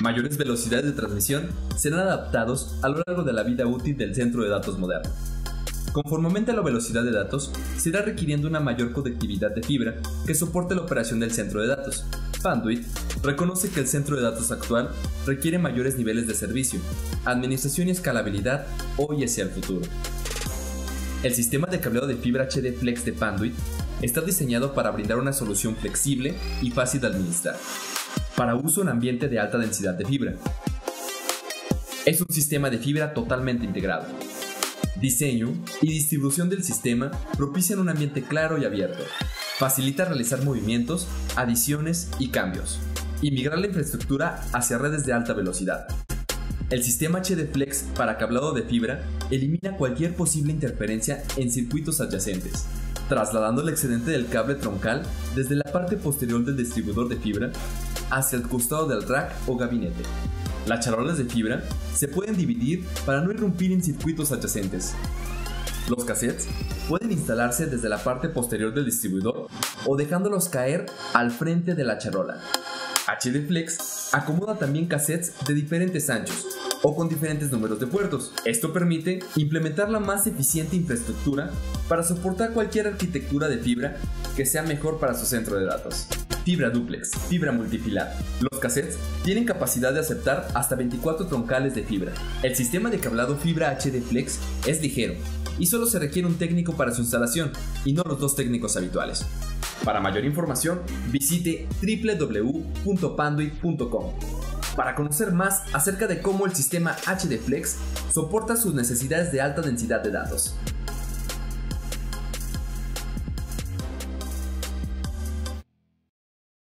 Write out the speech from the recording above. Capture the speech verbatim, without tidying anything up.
mayores velocidades de transmisión serán adaptados a lo largo de la vida útil del centro de datos moderno. Conforme aumente la velocidad de datos, se irá requiriendo una mayor conectividad de fibra que soporte la operación del centro de datos. Panduit reconoce que el centro de datos actual requiere mayores niveles de servicio, administración y escalabilidad hoy y hacia el futuro. El sistema de cableado de fibra H D Flex de Panduit está diseñado para brindar una solución flexible y fácil de administrar, para uso en ambiente de alta densidad de fibra. Es un sistema de fibra totalmente integrado. Diseño y distribución del sistema propician un ambiente claro y abierto. Facilita realizar movimientos, adiciones y cambios, y migrar la infraestructura hacia redes de alta velocidad. El sistema H D Flex para cableado de fibra elimina cualquier posible interferencia en circuitos adyacentes, trasladando el excedente del cable troncal desde la parte posterior del distribuidor de fibra hacia el costado del rack o gabinete. Las charolas de fibra se pueden dividir para no irrumpir en circuitos adyacentes. Los cassettes pueden instalarse desde la parte posterior del distribuidor o dejándolos caer al frente de la charola. H D Flex acomoda también cassettes de diferentes anchos o con diferentes números de puertos. Esto permite implementar la más eficiente infraestructura para soportar cualquier arquitectura de fibra que sea mejor para su centro de datos. Fibra duplex, fibra multifilar. Los cassettes tienen capacidad de aceptar hasta veinticuatro troncales de fibra. El sistema de cableado fibra H D Flex es ligero y solo se requiere un técnico para su instalación y no los dos técnicos habituales. Para mayor información, visite w w w punto panduit punto com para conocer más acerca de cómo el sistema H D Flex soporta sus necesidades de alta densidad de datos.